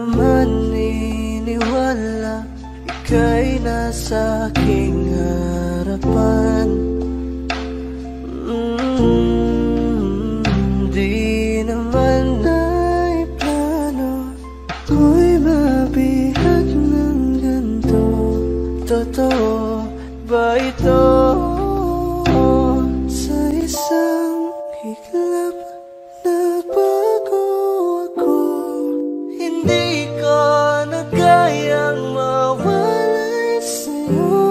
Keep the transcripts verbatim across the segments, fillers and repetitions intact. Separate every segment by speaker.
Speaker 1: maniniwala ika'y nasa aking harapan. mm, Di naman ay plano ako'y mabihag ng ganito. Totoo ba ito? Sa isang iglap nagbago ako. Hindi ko na kayang mawalay sa'yo.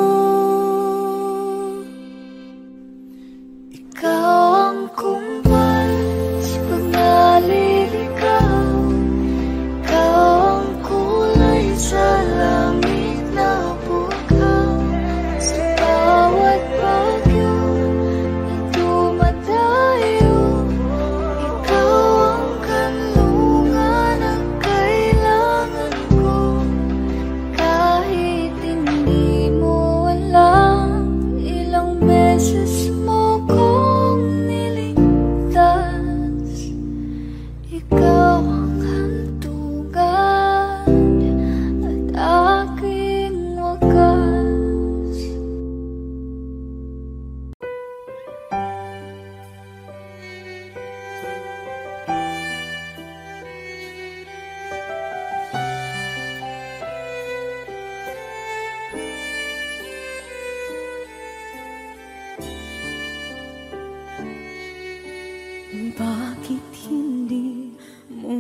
Speaker 2: Ikaw ang kumpal sa pag-aliligaw. Ikaw ang kulay sa langit na bukaw. Sa bawat bagyo na dumadayo, ikaw ang kanlungan ang kailangan ko. Kahit hindi mo alam, ilang beses mo kong niligtas. Ikaw ang hantugan at aking wagas.
Speaker 3: Bakit hindi mo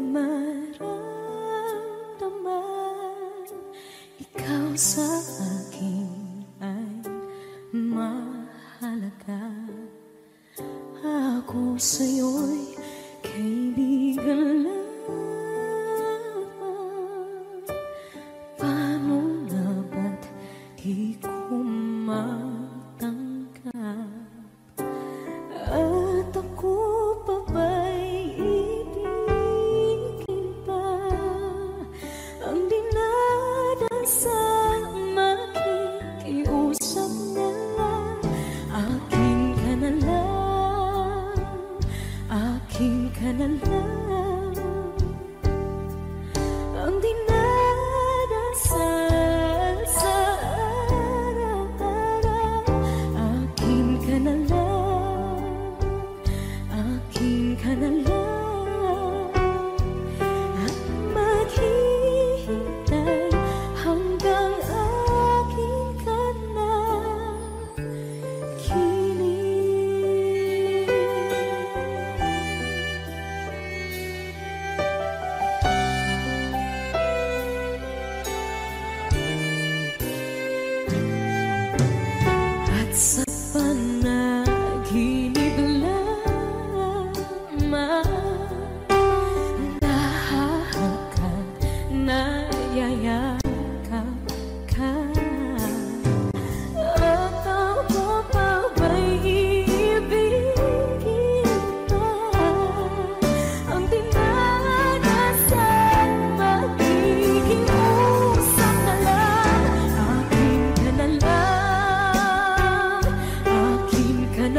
Speaker 3: maramdaman? Ikaw sa akin ay mahalaga. Ako sa'yo'y kaibigan lamang. Paano nga ba't di ko matanggap? At ako pa ba'y ibigin pa? Ang dinadasal makikiusap na lang. Akin ka na lang, akin ka na lang. Ang dinadasal sa araw-araw. Akin ka na lang, akin ka na lang. At maghihintay hanggang akin ka na kilig. At sa panaginip lamang, nahahagkan, nayayakap ka. At ako pa ba'y iibigin pa? Ang dinadasal magiging usap na lang. Akin ka na lang, akin ka na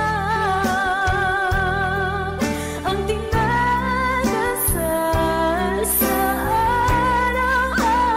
Speaker 3: lang. Ang dinadasal sa araw-araw.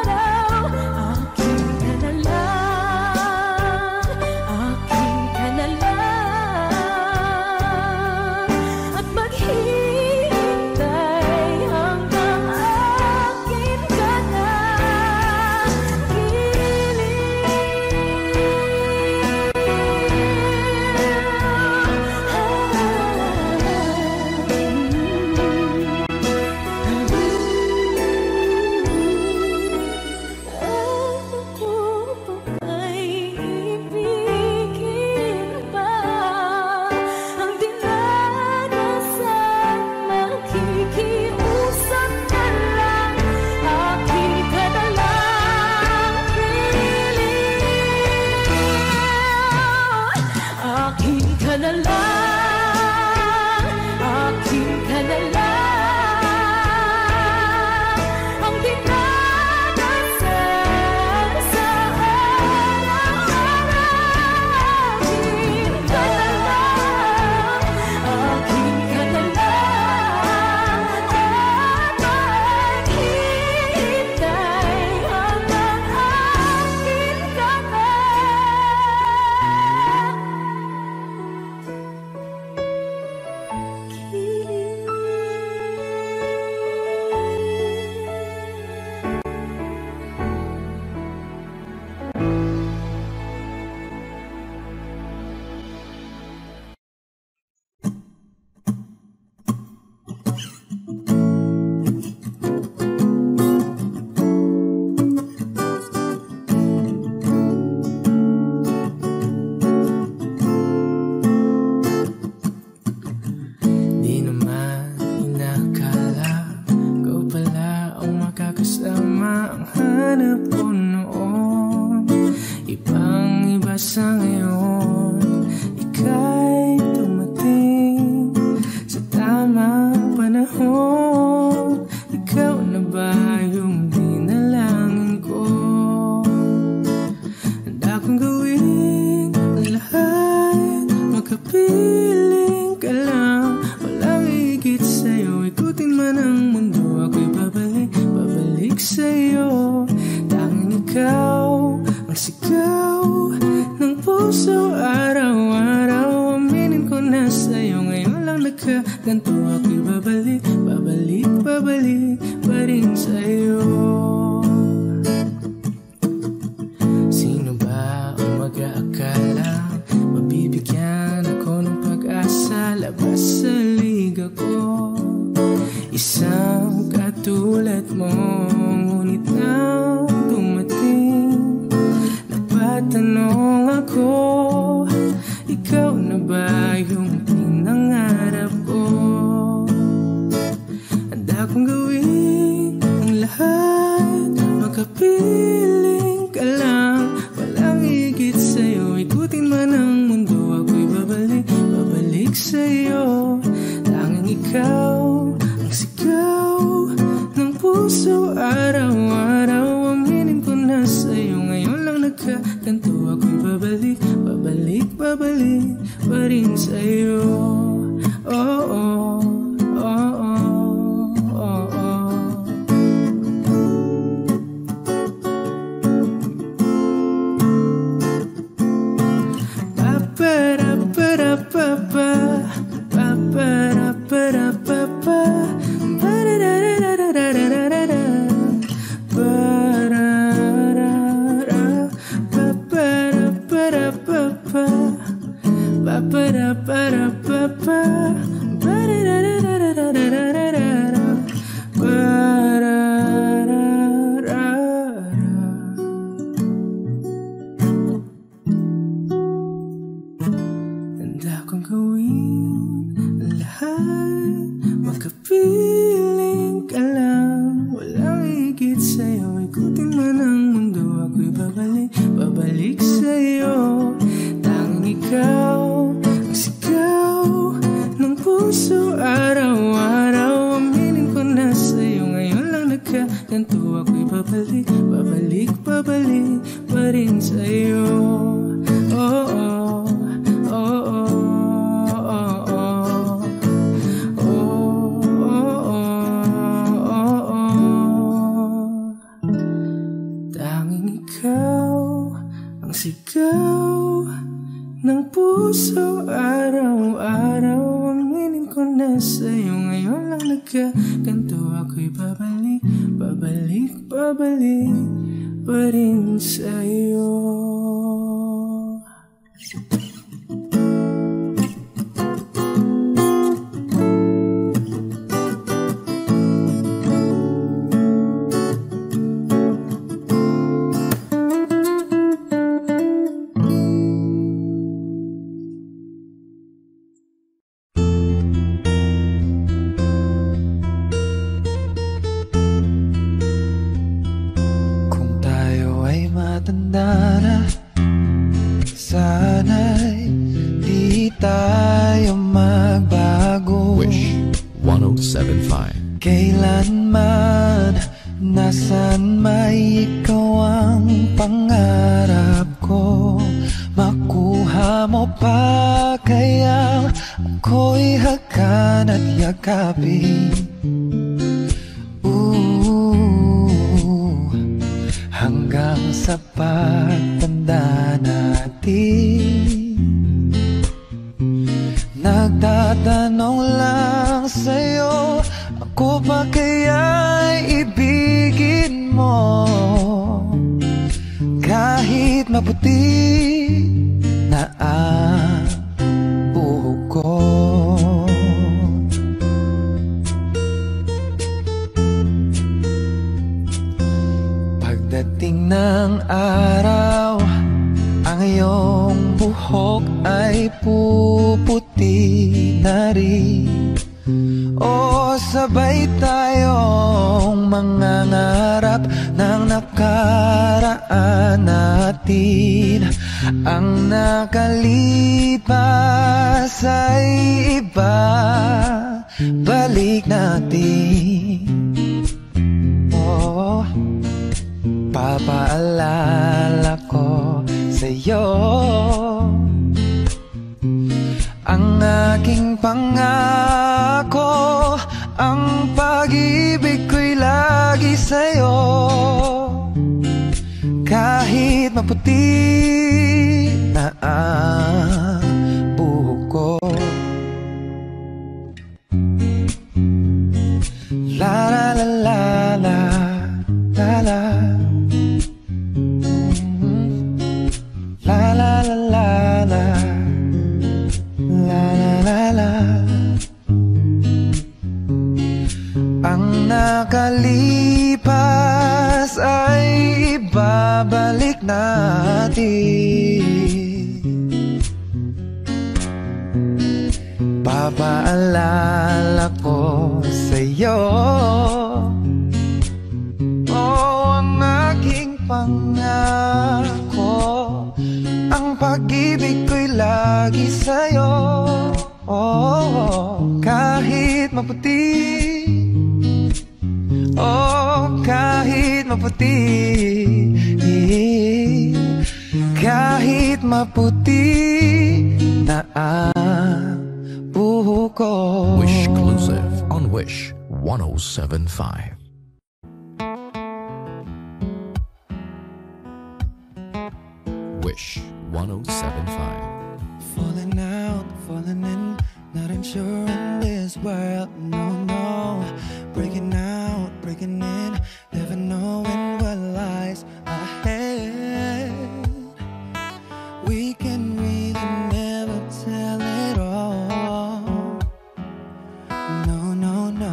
Speaker 1: ang hanap ko noon. Ibang iba sa ngayon. Ika'y dumating sa tamang panahon. Ikaw na ba yung dinalangin ko? Handa kong gawin ang lahat, makapiling ka lang. Walang higit sa'yo, ikutin man ang mundo. Ako'y babalik, babalik sa'yo. Tanging ikaw ang sigaw ng puso araw-araw. Aminin ko na sa'yo, ngayon lang nagkaganto. Ako'y babalik, babalik, babalik pa rin sa'yo. Sino ba ang mag-aakala mabibigyan ako ng pag-asa? Labas sa liga ko, isang katulad mo. Ngunit nang dumating, napatanong ako, ikaw na ba yung pinangarap ko? Handa kong gawin ang lahat, makapiling ka lang. Walang higit sa'yo, ikutin man ang mundo. Ako'y babalik, babalik sa'yo. Tanging ikaw ang sigaw ng puso araw-araw. Aminin ko na sa'yo, ngayon lang nagkaganto. Ako'y babalik, babalik, babalik pa rin sa'yo. Oh, oh, oh, oh, oh, oh. Pa-pa-ra-pa-ra-pa-pa, pa-pa-ra-pa-ra-pa-pa, pa-ra-ra-ra-ra-ra-ra-ra-ra, pa-ra-ra-ra, pa-pa-ra-pa-ra-pa-pa, pa-pa-ra-pa-ra-pa-pa, pa-ra-ra-ra-ra-ra-ra-ra-ra, pa-ra-ra-ra-ra. Handa kong gawin ang lahat, makapiling ka lang. Walang higit sa'yo, ikutin man ang mundo. Ako'y babalik, babalik sa'yo. Tanging ikaw ang sigaw ng puso araw-araw. Aminin ko na sa'yo, ngayon lang nagkaganto. Ako'y babalik, babalik, babalik pa rin sa'yo. Oh, oh, oh, oh, oh, oh, oh, oh, oh. Tanging ikaw ang sigaw ng puso araw-araw. Aminin ko na sa'yo, ngayon lang nagkaganto. Ako'y babalik, babalik, babalik pa rin sa'yo.
Speaker 4: Kung tayo ay matanda na, sana'y di tayo magbago.
Speaker 5: Wish one oh seven point five.
Speaker 4: Kailanman, nasan may ikaw ang pangarap ko. Makuha mo pa kaya ako'y hakan at yakapin. Ooh, hanggang sa pagtanda natin. Nagtatanong lang sa'yo, ako ba kaya'y ibigin mo? Kahit maputi na ang buhok ko. Pagdating ng araw, ang iyong buhok ay puputi na rin. O sabay tayong mangangarap ng nakaraan natin. Ang nakalipas ay iba, balik natin. Oh, papaalala ko sa'yo ang aking pangako, ang pag-ibig ko'y lagi sa'yo. Kahit maputi na ang buhok ko. La la la la la la la. La la la la la. La la la la. Ang nakalipas ay ibabalik natin. Papaalala ko sa'yo, oh, ang aking pangako, ang pag-ibig ko'y lagi sa'yo. Oh, kahit maputi, oh, kahit maputi, kahit maputi na ang buhok ko.
Speaker 5: Wishclusive on Wish one oh seven point five. Wish one oh seven point five.
Speaker 4: Falling out, falling in, not unsure in this world, no, no. Breaking out, breaking in, never knowing what lies ahead. We can really never tell it all, no, no, no.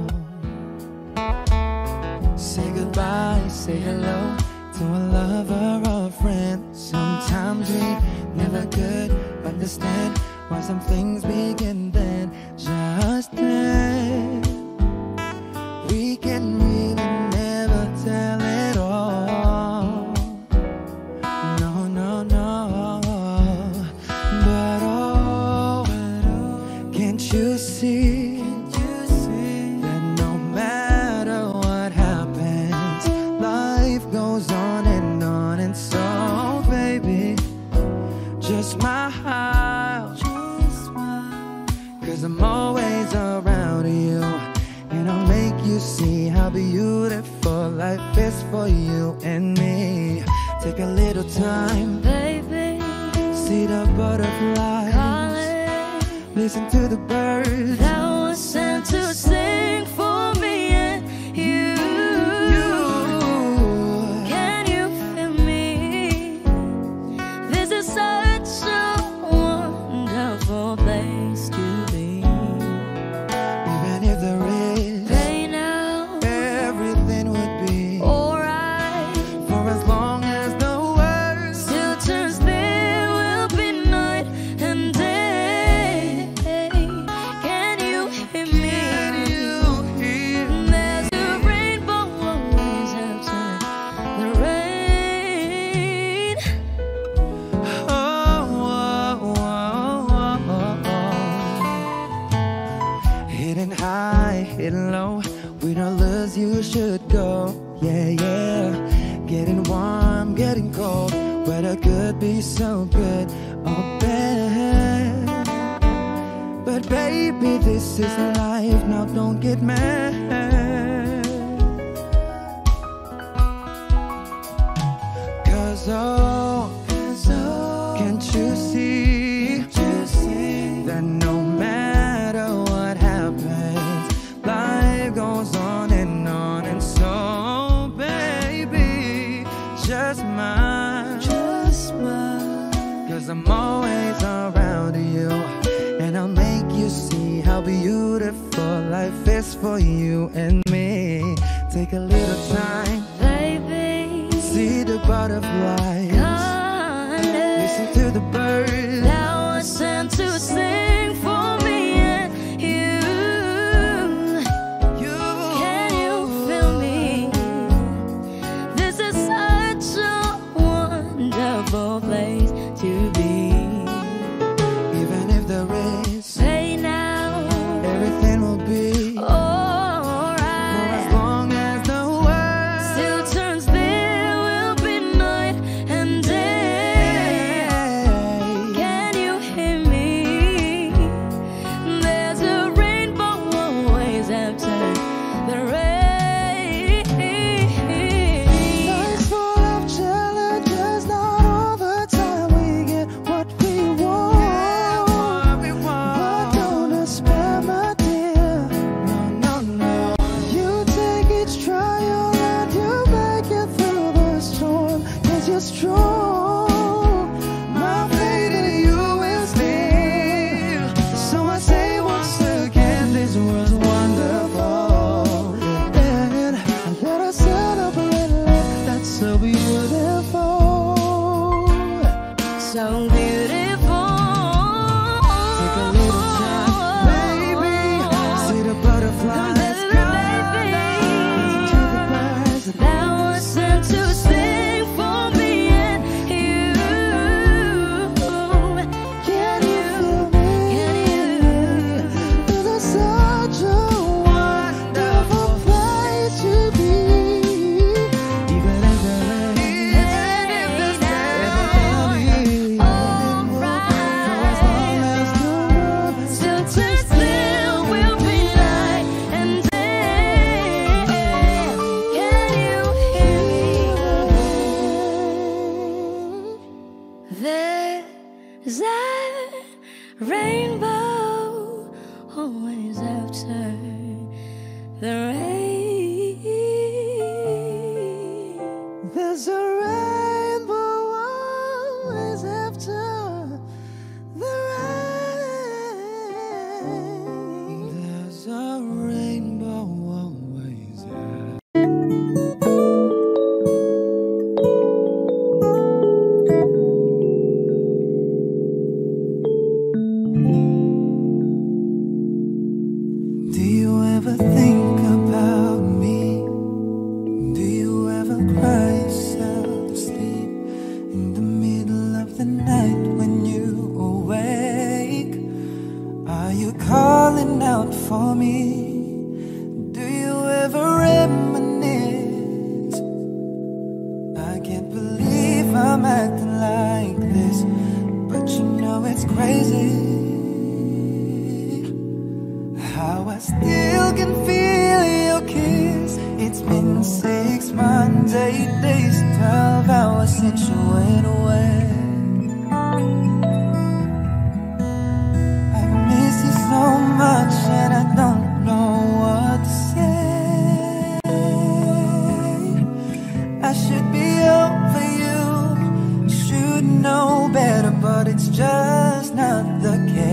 Speaker 4: Say goodbye, say hello to a lover or a friend. Sometimes we never could understand why some things begin then, just then. We can really never tell it all, no, no, no. But oh, can't you see that no matter what happens, life goes on and on, and so baby, just smile, just smile, 'cause I'm always around you, and I'll make you see how beautiful life is for you and me. Take a little time,
Speaker 3: Baby,
Speaker 4: see the butterflies,
Speaker 3: calling,
Speaker 4: listen to the birds
Speaker 3: that was sent to sing for me and you. Can you feel me? This is such a wonderful place to be.
Speaker 4: Even if there is
Speaker 3: Hey now,
Speaker 4: everything would be
Speaker 3: alright.
Speaker 4: for as long as the world
Speaker 3: Still turns there will be night and day. Can you hear me?
Speaker 4: you hear.
Speaker 3: There's a rainbow always after the rain.
Speaker 4: Oh, oh, oh, oh, oh. Hidden high, hidden low, with all us you should go. Yeah, yeah. Getting warm, getting cold, weather could be so good or bad. But baby, this is life, now don't get mad. Cause oh, can't you see that no matter what happens, life goes on and on, and so baby, just smile, just smile, 'cause I'm always around you, and I'll make you see how beautiful life is for you and me. Take a little time,
Speaker 3: Baby,
Speaker 4: see the butterflies,
Speaker 3: calling,
Speaker 4: listen to the birds
Speaker 3: that was sent to sing for me and you. beautiful place to be.
Speaker 4: Even if there is,
Speaker 3: Say now,
Speaker 4: everything will be
Speaker 3: alright.
Speaker 4: for as long as the world
Speaker 3: Still turns, there will be night and day. Can you hear me? There's a rainbow always after the rain.
Speaker 4: Life's full of challenges, not all the time we get what we want. But don't despair, my dear. No, no, no. You take each trial and you make it through the storm. 'Cause you're strong. My faith in you is real. So I say once again, this world's wonderful. And let us celebrate life that's so beautiful.
Speaker 3: So beautiful.
Speaker 4: Take a little time, baby. See the butterflies come to the birds.
Speaker 3: That was sent to sing for me and you.
Speaker 4: Can you feel me? This is such a wonderful place to be. Even if there is, everything will be
Speaker 3: Alright.
Speaker 4: for as long as the world
Speaker 3: Still turns, there will be night and day. Can you hear me? There's a rainbow always after the rain.
Speaker 4: There's a rainbow always after the rain. There's a rainbow always after. Do you ever think about me? Do you ever cry yourself to sleep in the middle of the night when you awake? Are you calling out for me? Do you ever reminisce? I can't believe I'm acting like this, but you know it's crazy how I still can feel your kiss. It's been six months, eight days, twelve hours since you went away. I miss you so much and I don't know what to say. I should be over you, should know better, but it's just not the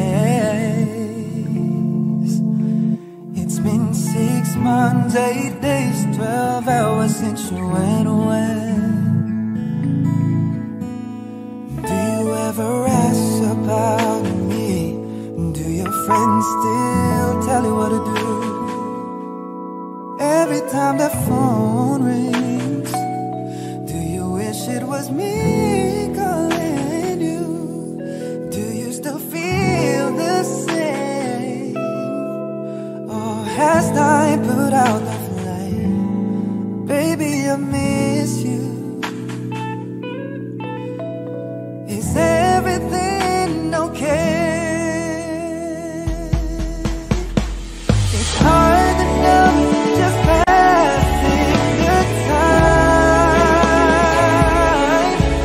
Speaker 4: case. It's been six months, eight days, twelve hours since you went away. Do you ever ask about me? Do your friends still tell you what to do? Every time the phone rings, do you wish it was me calling you? Do you still feel the same? Or has time put out the flame? Baby, I miss you. Is everything okay? It's hard enough just passing the time.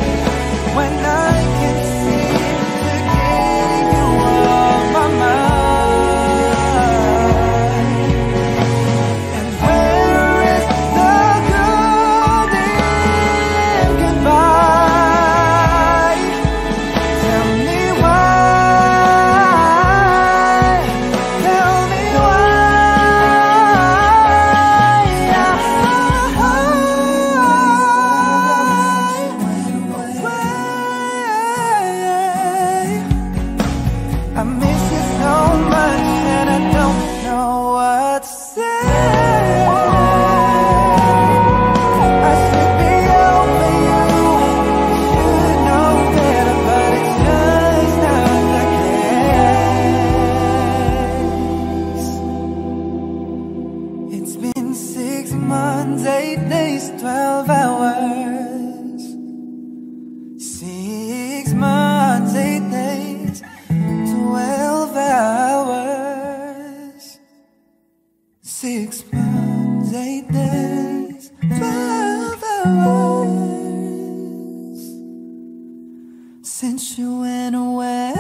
Speaker 4: twelve hours, six months, eight days, twelve hours, six months, eight days, twelve hours, since you went away.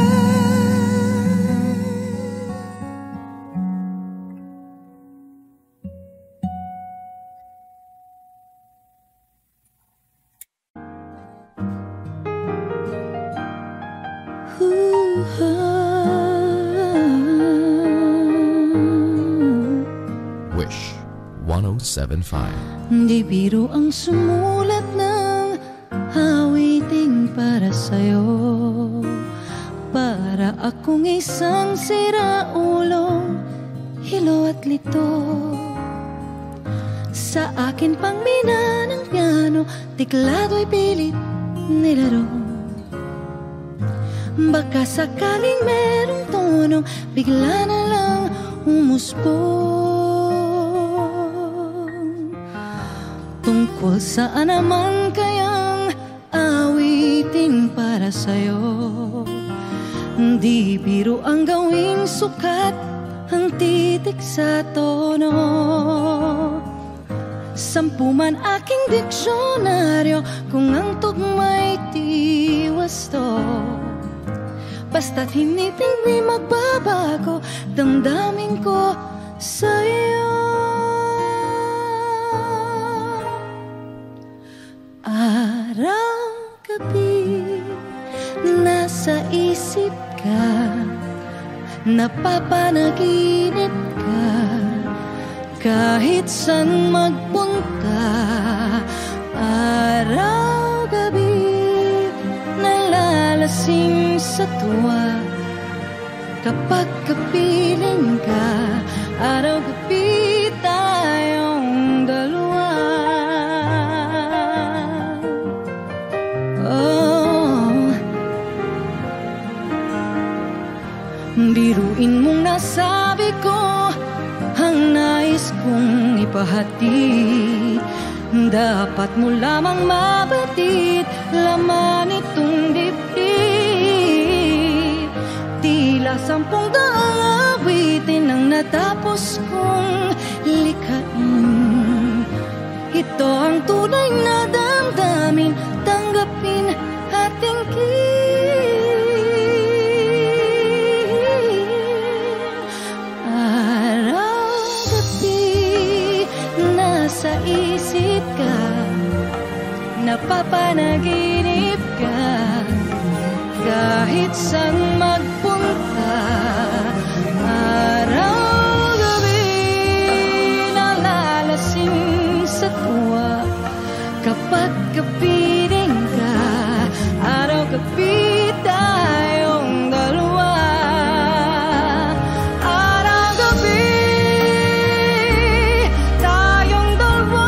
Speaker 5: Wish one oh seven point five.
Speaker 3: Di biro ang sumulat ng awiting para sa'yo, para akong isang siraulo, hilo at lito. Sa akin pang mina ng piano, tiklado'y pilit nilaro. Baka sakaling merong tono, bigla na lang umusbong. Tungkol saan naman kayang awitin para sa'yo? Di biro ang gawing sukat ang titik sa tono. Sampu man aking diksyonaryo kung ang tugma'y tiwas to. Basta't hiniting di magbabago damdamin ko sa'yo. Araw-gabi nasa isip ka, napapanaginip ka, kahit saan magpunta. Araw-gabi nalalasing sa tuwa, kapag kapiling ka, araw-gabi tayong dalawa. Oh, biruin mong nasabi ko ang nais kong ipahatid. Dapat mo lamang mabatid laman itong dibdib. Tila sampung daang awitin ang natapos kong likhain. Ito ang tunay na damdamin, tanggapin at tingin. Araw-gabi nasa isip ka, napapanaginip ka, kahit saan magpunta. Araw-gabi nalalasing sa tuwa, kapag kapiling ka, araw-gabi tayong dalawa. Araw-gabi tayong dalawa.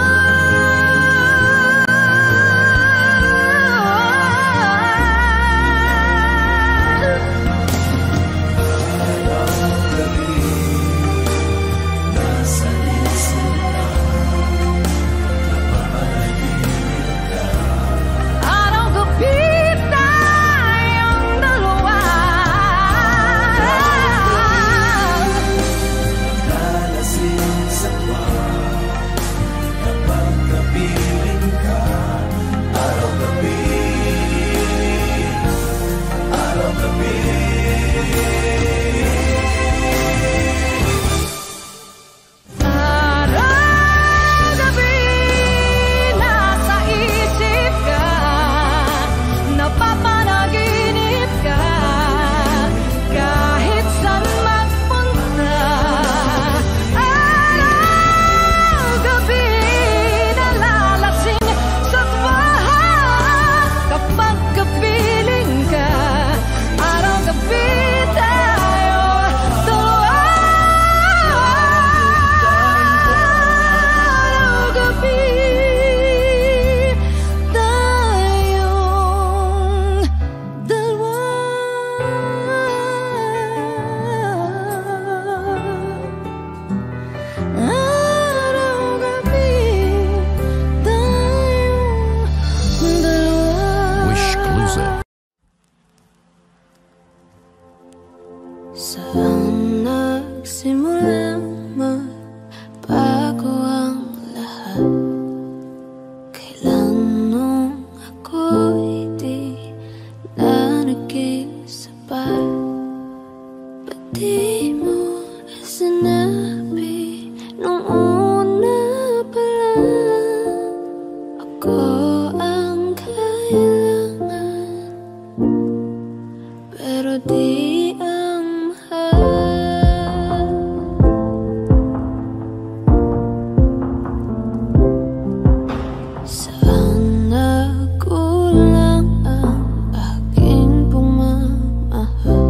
Speaker 2: ang kailangan, pero di ang mahal. Saan nagkulang ang aking pagmamahal?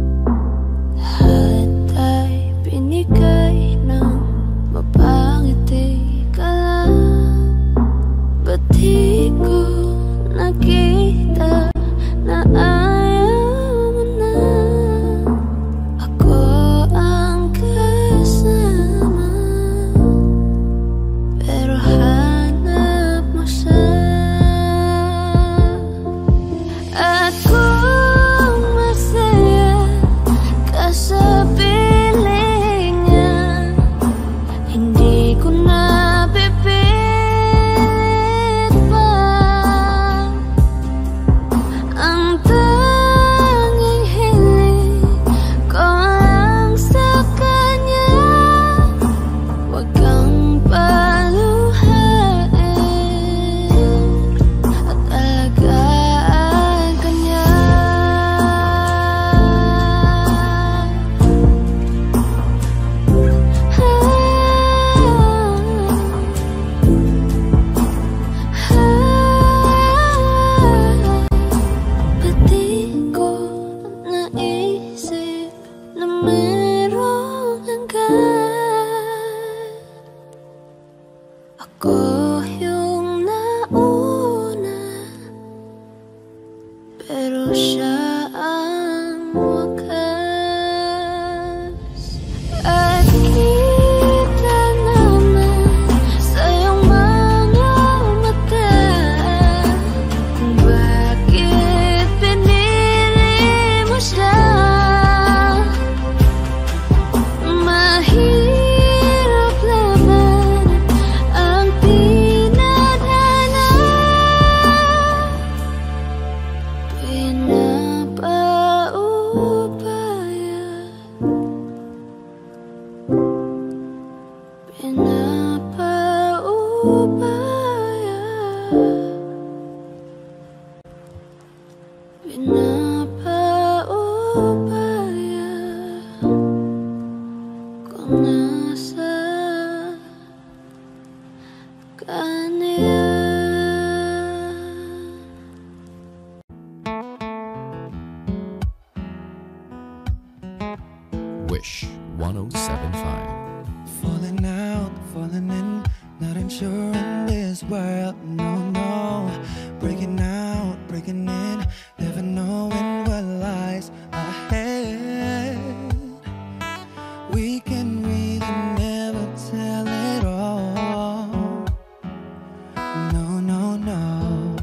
Speaker 2: Lahat ay binigay ng mapangiti ka lang. Ba't di ko nakita na ayaw mo na? Ako ang kasama, pero hanap mo siya. At kung masaya ka sa piling niya, hindi ko na pipilit pa. Ang tanging hiling ko lang sa kanya, huwag kang paluhain at alagaan ka niya. Ba't di ko naisip na merong hanggan? Ako yung nauna, pero siya ang wakas. At kita naman sa iyong mga mata kung bakit pinili mo siya. Mahirap laban ang tinadhana, pinapaubaya, pinapaubaya, pinapaubaya kung nasa kanya.
Speaker 5: Wish one oh seven point five.
Speaker 4: Falling out, falling in, not unsure in this world, no, no. Breaking out, breaking in, never knowing what lies ahead. We can really never tell it all, no, no, no.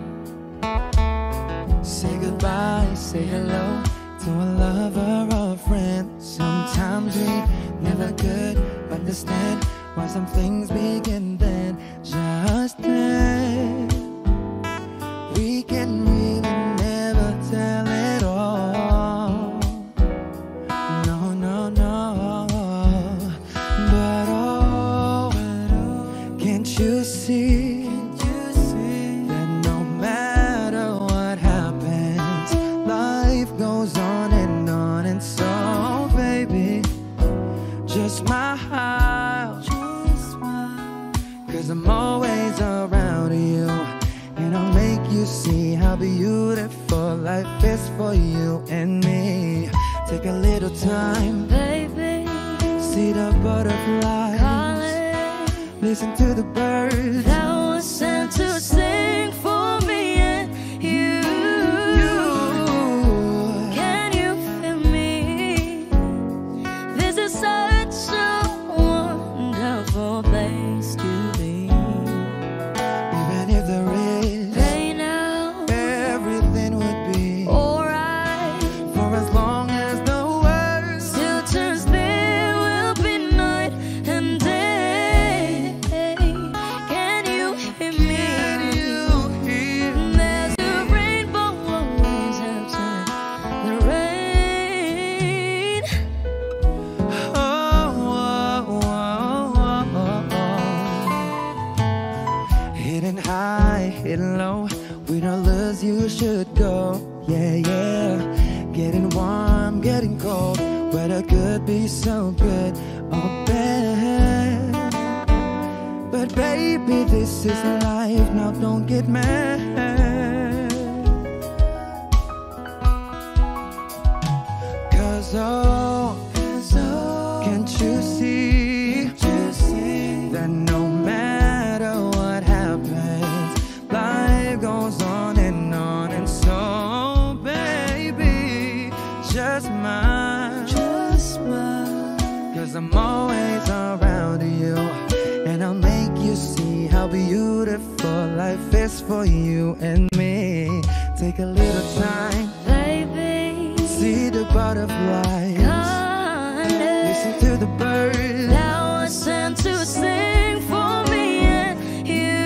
Speaker 4: Say goodbye, say hello to a lover or a friend. Sometimes we never could understand why some things begin then, just then. We can really never tell it all, no, no, no. But oh, can't you see that no matter what happens, life goes on and on, and so baby, just smile, cause I'm always around you, and I'll make you see how beautiful life is for you and me. Take a little time,
Speaker 3: Baby,
Speaker 4: see the butterflies,
Speaker 3: calling,
Speaker 4: listen to the birds
Speaker 3: that was sent to sing for me and you. Can you feel me? This is such a wonderful place to be.
Speaker 4: Even if there is
Speaker 3: Right now,
Speaker 4: everything would be
Speaker 3: alright.
Speaker 4: for as long as the world
Speaker 3: Still turns, there will be night and day. Can you hear me?
Speaker 4: high, hitting low. We don't lose, you should go. Yeah, yeah. Getting warm, getting cold. Weather could be so good or bad. But baby, this is life. Now don't get mad. Cause oh, Cause oh can't you see, can't you see that no matter what happens, life goes on and on. And so baby, just smile, just smile. Cause I'm always around you, and I'll make you see how beautiful life is for you and me. Take a little time,
Speaker 3: baby.
Speaker 4: See the butterflies, listen to the birds
Speaker 3: that was sent to sing for me and you.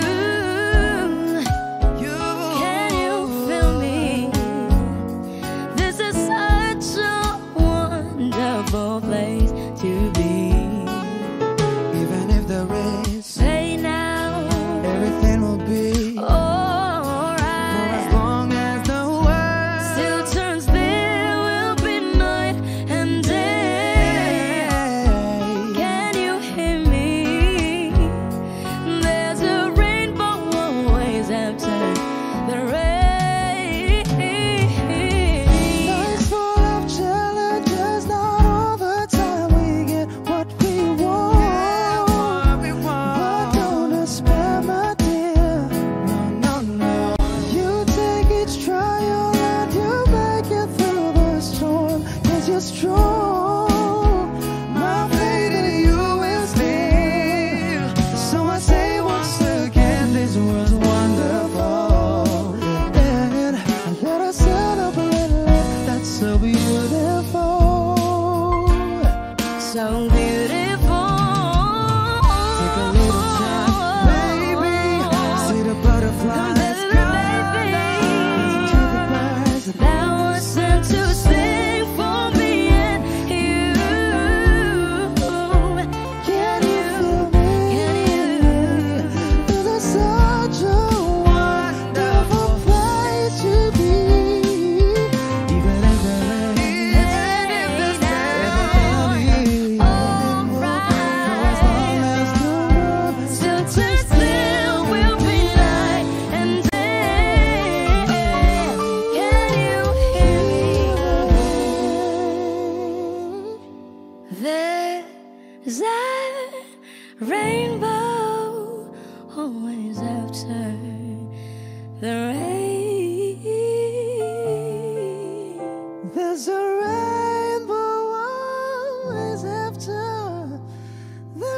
Speaker 4: you.
Speaker 3: Can you feel me? This is such a wonderful place to be.
Speaker 4: Even if there is
Speaker 3: Say now,
Speaker 4: everything will be
Speaker 3: alright.
Speaker 4: for as long as the world
Speaker 3: Still turns, there will be night and day. Can you hear me? There's a rainbow always after the rain.
Speaker 4: Life's full of challenges, not all the time we get what we want. But don't despair, my dear. No, no, no. You take each trial and you make it through the storm. Cause you're strong. My faith in you is still. So I say once again, this world's wonderful. And let us celebrate life that's so beautiful.
Speaker 3: So beautiful.
Speaker 4: Take a little time, baby. See the butterflies,
Speaker 3: Baby,
Speaker 4: listen to the birds.
Speaker 3: that was sent to sing for me and you.
Speaker 4: Can you feel me?
Speaker 3: Can you?
Speaker 4: This is such a wonderful place to be. Even if there is everything will be for as long as the world
Speaker 3: Still turns, there will be night and day. Can you hear me? There's a rainbow always after the rain.
Speaker 4: There's a rainbow always after the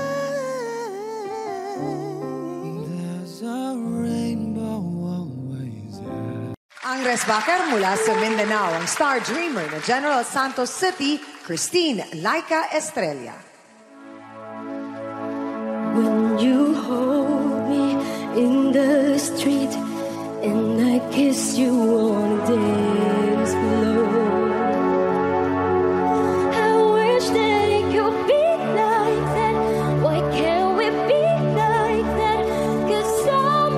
Speaker 4: rain. There's a rainbow always after.
Speaker 6: Ang resbacker mula sa Mindanao, ang star dreamer na General Santos City, Christine Laika Estrella.
Speaker 2: When you hold me in the street and I kiss you on a dance floor, I wish that it could be like that. Why can't we be like that? 'Cause I'm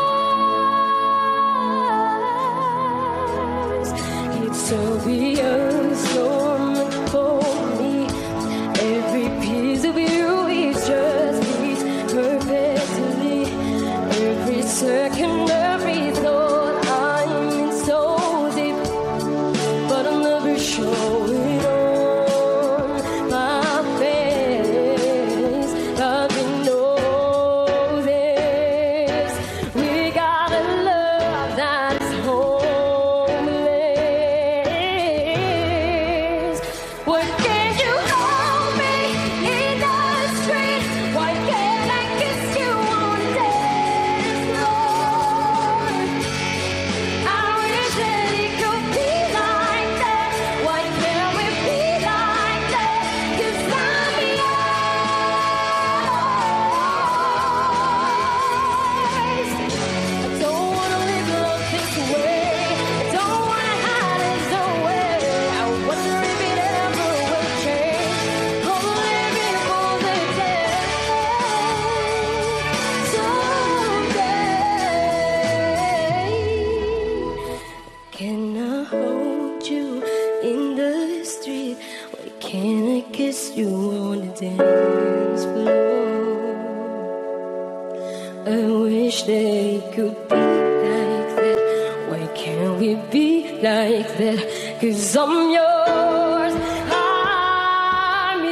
Speaker 2: yours. It's obvious you're meant for me. Every piece of you is just fits perfectly. Every second, every thought, I'm in so deep, but I'll never show it on my face. But we know this. We got a love that is homeless. Why can't you hold me in the street? Why can't I kiss you on the dance floor? dance floor. I wish they could be like that. Why can't we be like that? 'Cause I'm yours, I'm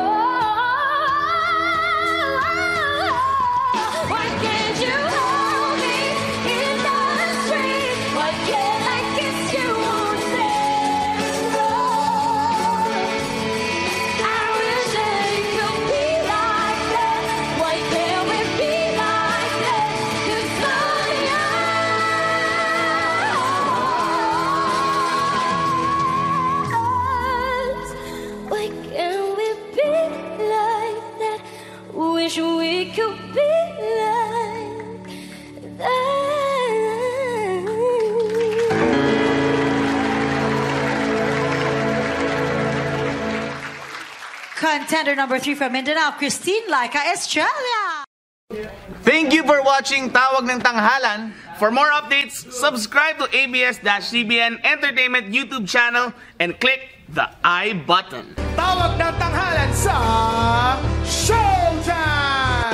Speaker 2: yours. Why can't you hold me in the street? Why can't I kiss you on the dance floor? I wish they could be like that. Why can't we be like that? 'Cause I'm yours. Why can't we be like that? Wish we could be like that.
Speaker 6: Contender number three from Mindanao, Christine Laika Estrella.
Speaker 7: Thank you for watching Tawag ng Tanghalan. For more updates, subscribe to A B S C B N Entertainment YouTube channel and click the I button.
Speaker 8: Tawag ng Tanghalan sa Showtime!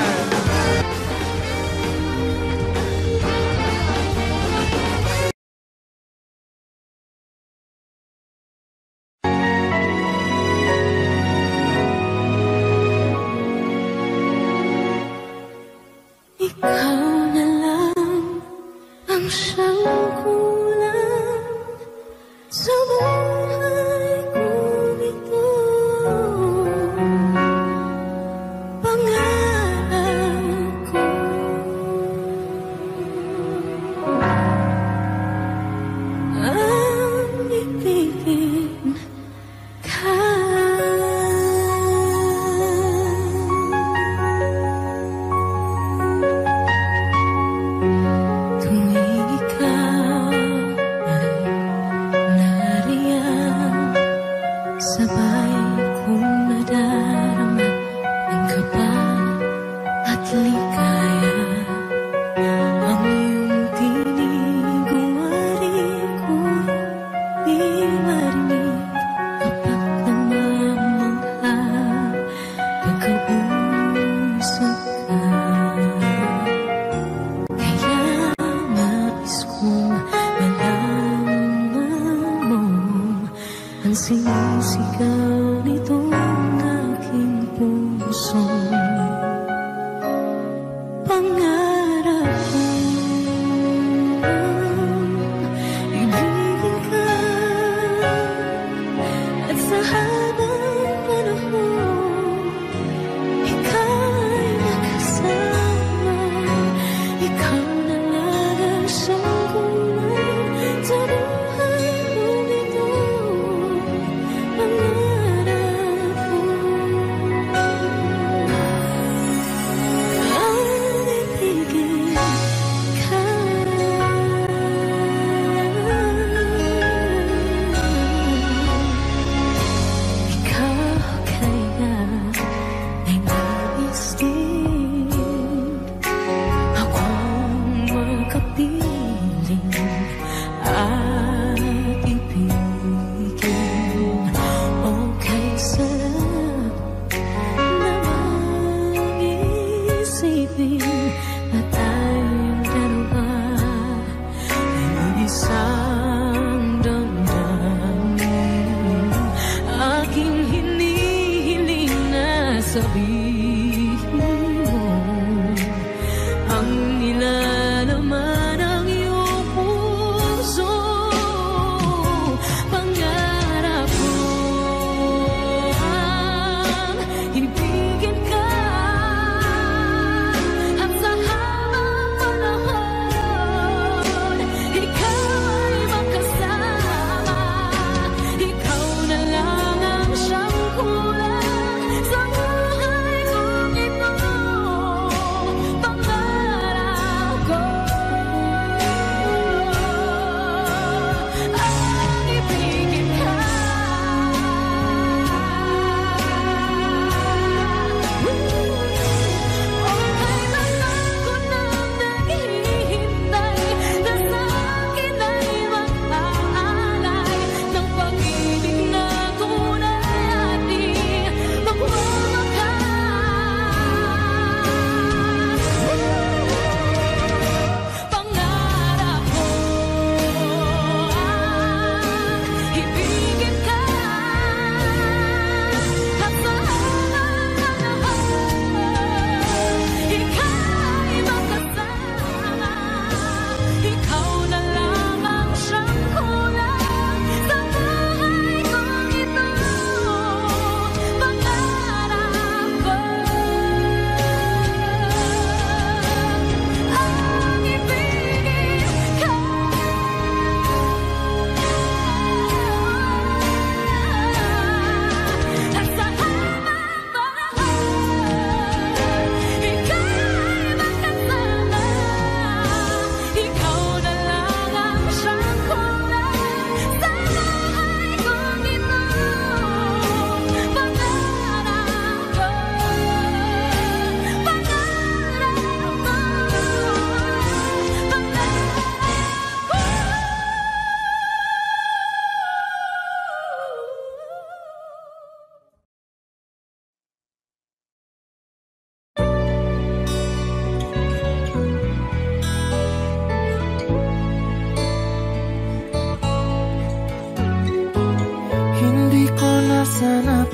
Speaker 2: Ikaw na lang ang siyang kulang sa buhay kong ito. Pangarap ko ang ibigin ka. Tuwing ikaw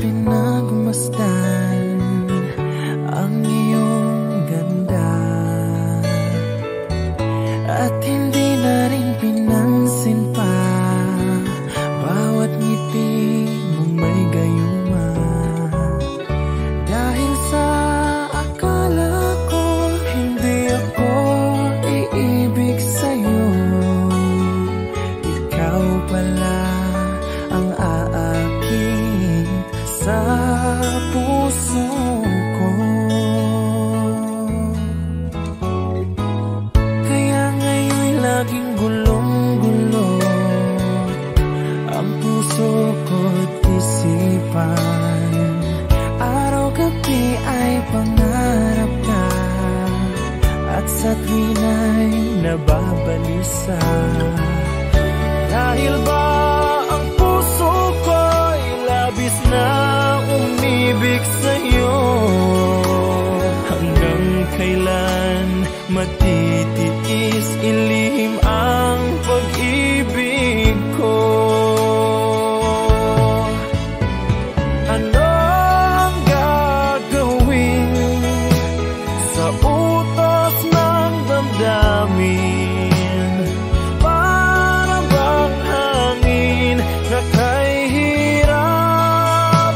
Speaker 1: pinagmasdan ang iyong ganda, at hindi na rin pinansin pa bawat ngiti mong may gayuma. Dahil sa akala ko hindi ako iibig sa'yo, ikaw pala ang aakit sa puso ko. Kaya ngayon laging gulong-gulo ang puso ko't isipan. Araw-gabi ay pangarap ka, at sa tuwina'y nababalisa. Dahil ba ang puso ko'y labis na umibig sa'yo? Hanggang kailan matitiis ilihim ang pag-ibig ko? Ano ang gagawin sa utos ng damdamin? Para bang hangin na kay hirap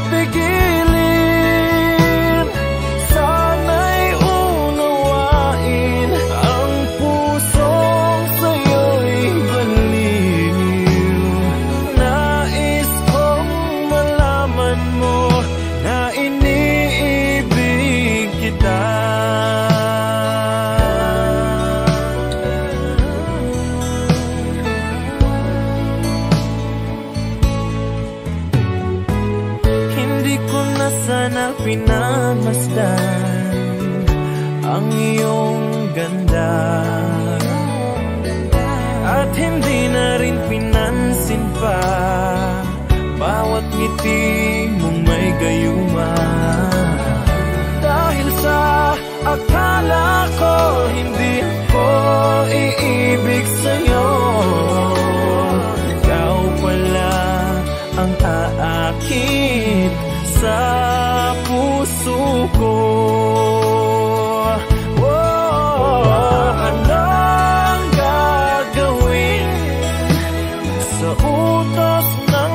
Speaker 1: pigilin? Sana'y unawain ang pusong sa'yo'y baliw. Nais kong malaman mo na iniibig kita. Hindi ko na sana pinagmasdan ang iyong ganda, at hindi na rin pinansin pa bawat ngiti mong may gayuma. Dahil sa akala ko hindi ako iibig sa'yo, ikaw pala ang aakit sa puso ko. Oh, ano ang gagawin sa utos ng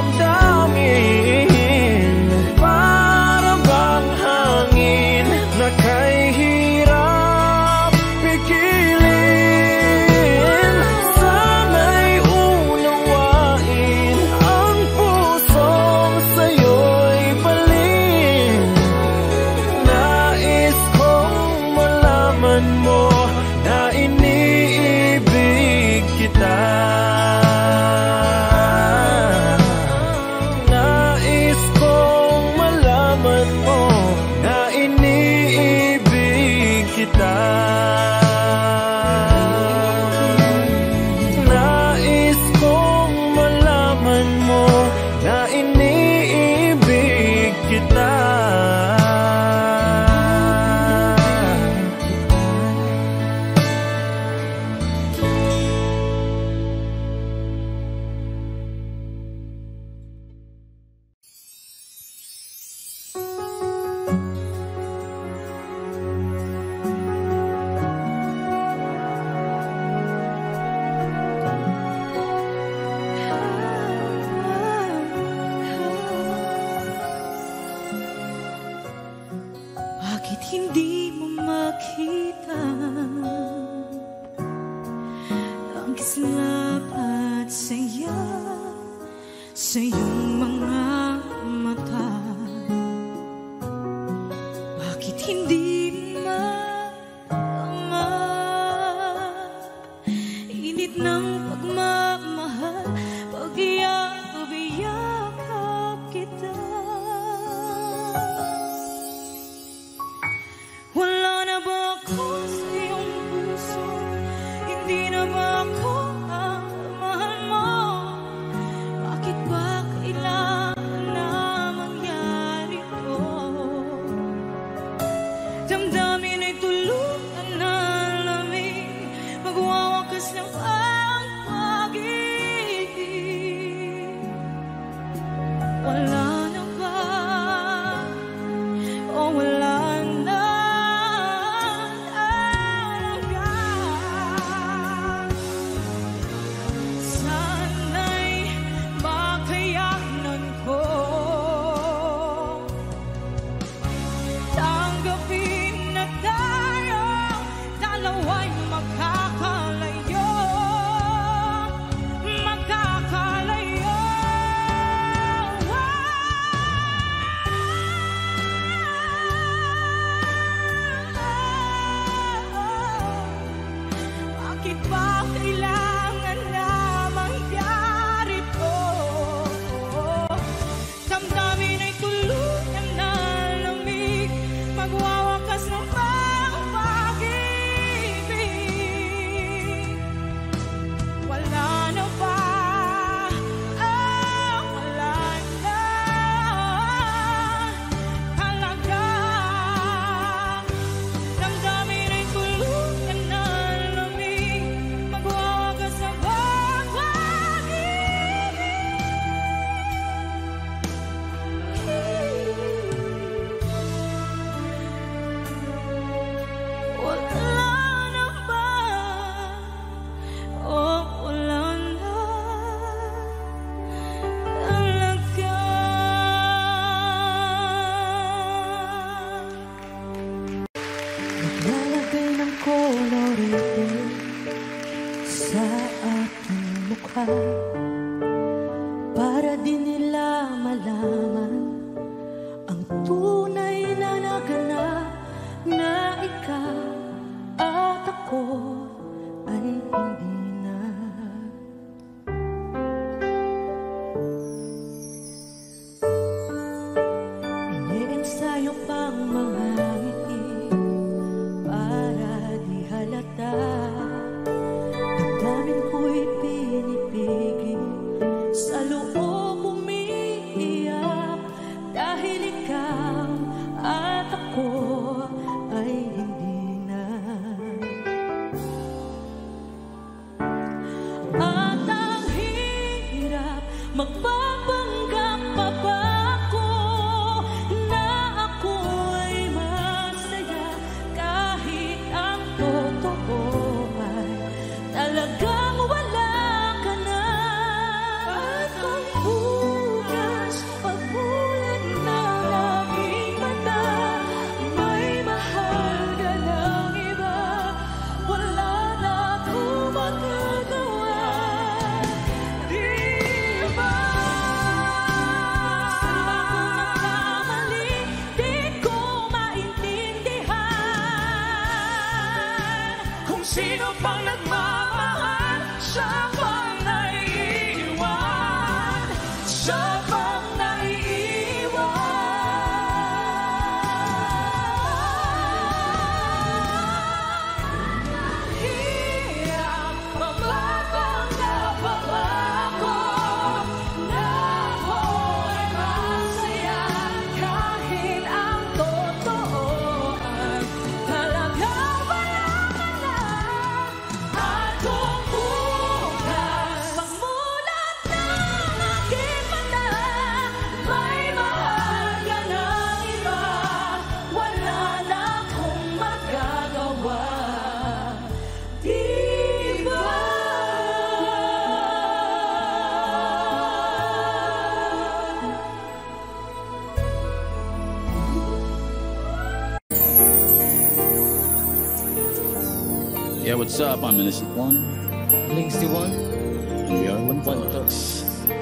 Speaker 1: damdamin? Para bang hangin na kay hirap pigilin? Sana'y unawain ang pusong sa'yo'y balin. Nais kong malaman mo na iniibig kita. Nais kong malaman mo na iniibig kita. Nais kong malaman mo na iniibig kita.
Speaker 3: Bakit hindi mo makita ang kislap at saya sa iyong mga mata? Bakit hindi maama init ng pagmamahal pag yakap kita? Wala na ba ako sa iyong puso? Hindi na ba ako ang mahal mo? Bakit ba kailangan na mangyari to? Damdamin ay tulugan na lamig, magwawakas ng ang pag-ibig. Wala na ba sa aking mukha, para di nila malaman ang tunay na naganap, na ikaw at ako ay hindi na. Ine-ensayo pang mga ngiti para di halata, damdamin ko'y pinipigil, sa loob umiiyak, dahil ikaw at ako ay hindi na. At ang hirap, magpapanggap pa ba ako na ako ay masaya, kahit ang totoo ay talagang wala ka na. At ang bukas, pagbulan ng aking mata, may mahal ka ng iba, wala na akong magagawa. Di ba? Saan ba ako nagkamali? Di ko maintindihan. Kung sino pang nagmamahal, siya pang naiiwan, siya pang naiiwan. Hirap, magpapanggap pa ba ako na ako'y masaya, kahit ang totoo ay talagang wala ka na. At kung bukas, pagmulat ng aking mata, may mahal ka ng iba, wala na akong magagawa. Di ba?
Speaker 9: Yeah, what's up? I'm Innocent One.
Speaker 10: Links to one.
Speaker 9: And we are One Talks.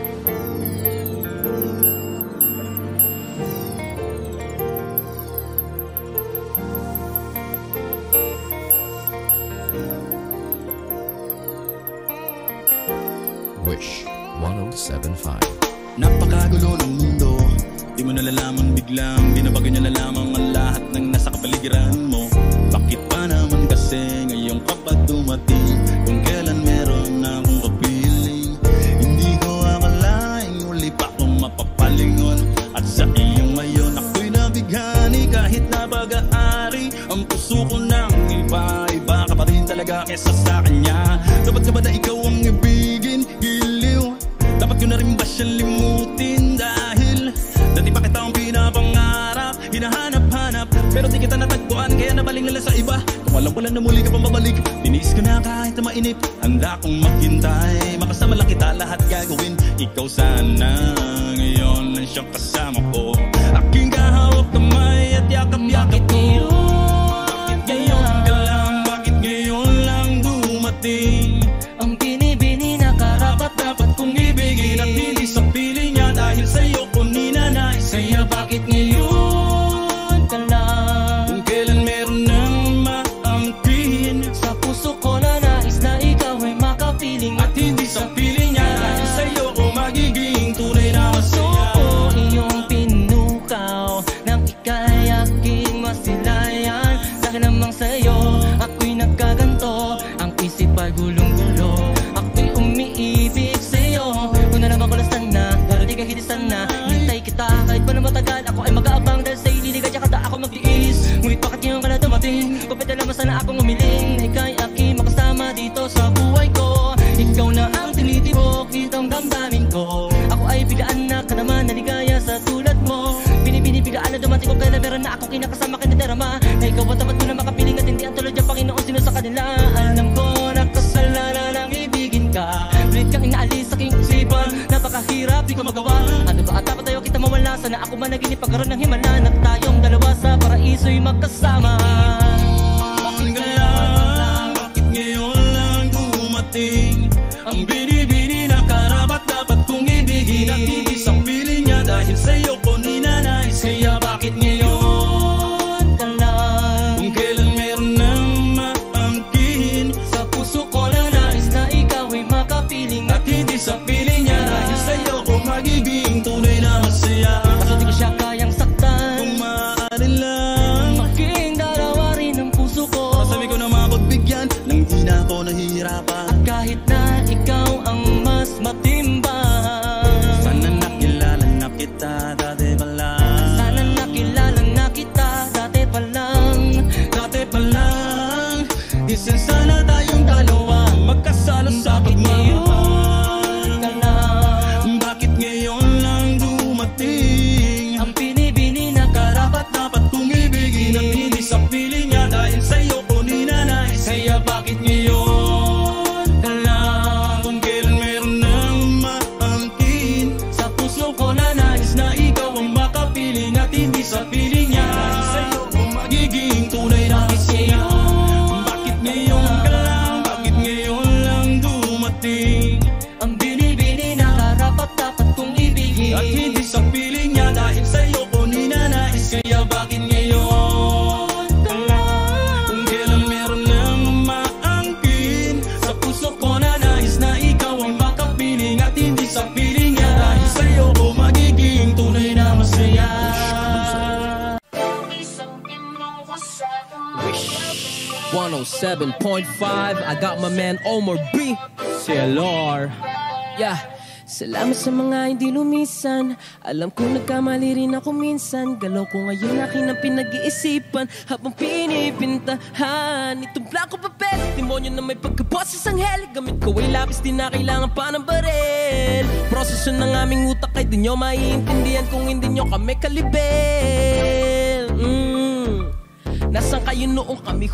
Speaker 5: Wish one oh seven point five.
Speaker 9: Napakagulo ng mundo, di mo nalalaman biglang binabago niya na lamang ang lahat ng nasa kapaligiran mo. Bakit pa naman kasi ngayong kapag dumating, kung kailan meron na akong kapiling, hindi ko akalaing muli pa akong mapapalingon. At sa iyong ngayon ako'y nabighani, kahit na pag-aari ang puso ko ng iba, iba ka pa rin talaga kesa sa kanya. Dapat ka ba na ikaw ang ibigin, giliw? Dapat ko na rin ba siyang limutin? Dahil dati pa kita ang pinapangarap, hinahanap-hanap, pero di kita natagpuan, kaya nabaling nila sa iba. Kung alam ko lang na muli ka pang babalik, tiniis ko na kahit na mainip, handa kong maghintay, makasama lang kita, lahat gagawin. Ikaw sana ngayon lang siyang kasama ko, aking kahawak kamay at yakap-yakap ko. Bakit ngayon ka lang, bakit ngayon lang dumating?
Speaker 10: Ang binibini na karapat-dapat kong ibigin, at hindi sa piling niya, dahil sa'yo ko ninanais. Kaya bakit ngayon ka lang?
Speaker 9: Kung kailan meron nang maangkin,
Speaker 10: Sa puso ko na nais na ikaw ay makapiling,
Speaker 9: at hindi sa piling niya, dahil sa'yo ko magiging tunay na masaya.
Speaker 10: oo, iyong pinukaw nang ika'y aking masilayan. Dahil namang sa'yo ako'y nagkaganto, ang isip ay gulong-gulo, ako'y umiibig sa'yo. Una naman ko lang sana, pero di ka hilisan na. Hintay kita kahit pa na matagal, ako ay mag-aabang, dahil sa'yo liligaya kada ako magtiis. Ngunit bakit ngayon ka na dumating? Kapit na naman sana akong umiling, na ika'y aking makasama dito sa buhay ko. Ikaw na ang tinitibok itong damdamin ko, ako ay biglaan na ka naman, naligaya sa tulad mo. Binibinibigaan na dumating ko, kaya meron na akong kinakasama kinadarama, na ikaw ang dapat mo na makapiling, at hindi ang tulad yung Panginoon sino sa kanila. Alam ko na kasalanan ang ibigin ka, ulit kang inaalis sa aking isipan, napakahirap di ko magawa. Ano ba at dapat tayo kita mawala, sana ako managinip pagkaroon ng himala, na tayong dalawa sa paraiso'y magkasama.
Speaker 9: Bakit kaya, bakit ngayon lang dumating? Ang binibini na karapat dapat kong ibigin. At tibis ang piling niya dahil sa'yo ko ninanais. Kaya bakit ngayon
Speaker 10: ka lang?
Speaker 9: Kung kailan meron nang maangkin,
Speaker 10: sa puso ko na nais na ikaw ay makapiling.
Speaker 9: at hindi sa piling niya dahil sa'yo ko magiging tunay na masaya.
Speaker 10: Kaso di ko siya kayang saktan.
Speaker 9: Kung maaari lang,
Speaker 10: Maging dalawa rin ang puso ko.
Speaker 9: masabi ko na mapagbigyan nang di na ako nahihirapan.
Speaker 10: At kahit na ikaw ang mas matimbang,
Speaker 9: Sana nakilala na kita dati pa lang.
Speaker 10: sana nakilala na kita dati pa lang.
Speaker 9: Dati pa lang, isang sana tayong dalawa magkasala sa pagmamahal.
Speaker 10: Ka lang.
Speaker 9: Bakit ngayon lang dumating
Speaker 10: Ang pinibini na
Speaker 9: karapat dapat kong ibigin at hindi sa piling niya dahil sa'yo ko ninanais. Kaya bakit ngayon
Speaker 10: ka lang?
Speaker 9: kung kailan meron nang maangkin,
Speaker 10: Sa puso ko na nais na ikaw ang
Speaker 9: makapiling at hindi sa piling niya dahil sa'yo ko magiging tunay na masaya. Bakit ngayon ka lang, bakit ngayon lang dumating
Speaker 10: ang binibini na karapat dapat kong ibigin.
Speaker 9: at hindi sa piling niya dahil sa'yo ko ninanais. Kaya bakit ngayon
Speaker 10: ka lang?
Speaker 9: kung kailan meron nang maangkin,
Speaker 10: Sa puso ko na nais na ikaw ang makapiling at hindi sa piling niya
Speaker 9: dahil sa'yo ko magiging tunay na masaya.
Speaker 11: one oh seven point five, I got my man Omar B. C L R. Yeah.
Speaker 1: Salamat sa mga hindi lumisan. Alam ko nagkamali rin ako minsan. Galaw ko ngayon akin ang pinag-iisipan habang pinipintahan itong blanco papel. Demonyo na may pagkaboses ang hell. Gamit ko ay lapis, di na kailangan pa ng baril. Proseso ng aming utak ay di nyo maiintindihan kung hindi nyo kami kalibel. mm. Nasaan kayo noong kami